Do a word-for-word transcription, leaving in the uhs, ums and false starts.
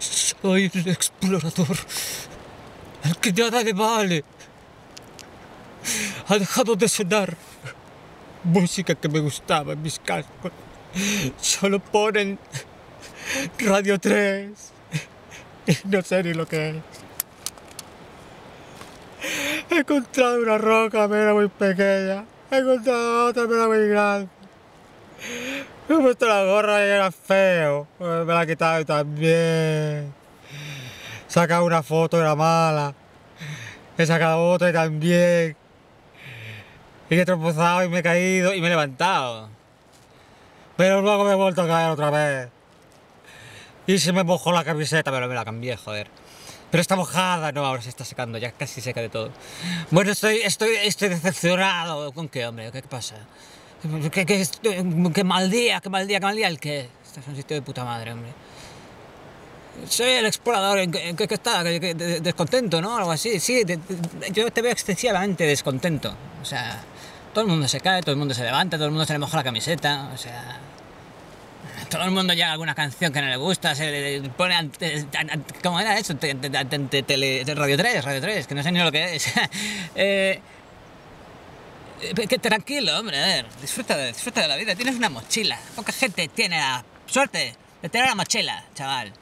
Soy el explorador, el que nada le vale. Ha dejado de sonar música que me gustaba en mis cascos. Solo ponen Radio tres y no sé ni lo que es. He encontrado una roca, pero era muy pequeña. He encontrado otra, pero era muy grande. Me he puesto la gorra y era feo. Me la he quitado también. He sacado una foto, era mala. He sacado otra y también. Y he tropezado y me he caído y me he levantado. Pero luego me he vuelto a caer otra vez. Y se me mojó la camiseta, pero me la cambié, joder. Pero está mojada, no, ahora se está secando, ya casi seca de todo. Bueno, estoy, estoy, estoy decepcionado. ¿Con qué, hombre? ¿Qué pasa? ¿Qué, qué, qué mal día, qué mal día, qué mal día el qué? Este es un sitio de puta madre, hombre. Soy el explorador, ¿en qué, en qué está? Descontento, ¿no? Algo así. Sí, de, de, yo te veo excesivamente descontento. O sea, todo el mundo se cae, todo el mundo se levanta, todo el mundo se le moja la camiseta, o sea... Todo el mundo llega a alguna canción que no le gusta, se pone... Ante, ante, ¿cómo era eso? Te, te, te, te, tele, Radio tres, Radio tres, que no sé ni lo que es. eh, que tranquilo, hombre, a ver, disfruta de, disfruta de la vida. Tienes una mochila. Poca gente tiene la suerte de tener una mochila, chaval.